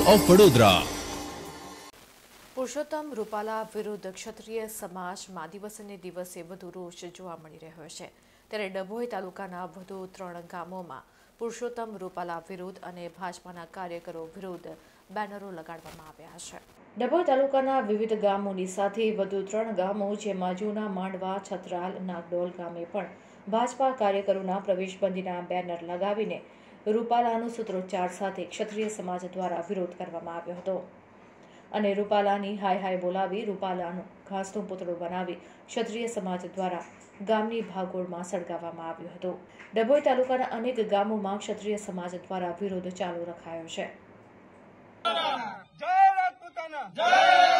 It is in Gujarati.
ઓફ વડોદરા। પુરુષોત્તમ રૂપાલા વિરુદ્ધ ક્ષત્રિય સમાજમાં દિવસને દિવસે વધુ રોષ જોવા મળી રહ્યો છે। ત્યારે ડભોઈ તાલુકાના વધુ 3 ગામોમાં પુરુષોત્તમ રૂપાલા વિરુદ્ધ અને ભાજપાના કાર્યકરો વિરુદ્ધ બેનરો લગાડવામાં આવ્યા છે। ડભોઈ તાલુકાના વિવિધ ગામોની સાથે વધુ 3 ગામો જેમાં જૂના માંડવા, છત્રાલ, નાગડોલ ગામે પણ ભાજપા કાર્યકરોના પ્રવેશબંધીના બેનર લગાવીને રૂપાલાનો સૂત્રોચ્ચાર સાથે ક્ષત્રિય સમાજ દ્વારા વિરોધ કરવામાં આવ્યો હતો અને રૂપાલાની હાય હાય બોલાવી રૂપાલાનો ઘાસનો પુતળો બનાવી ક્ષત્રિય સમાજ દ્વારા ગામની ભાગોળમાં સળગાવવામાં આવ્યો હતો। ડભોઈ તાલુકાના અનેક ગામોમાં ક્ષત્રિય સમાજ દ્વારા વિરોધ ચાલુ રખાયો છે।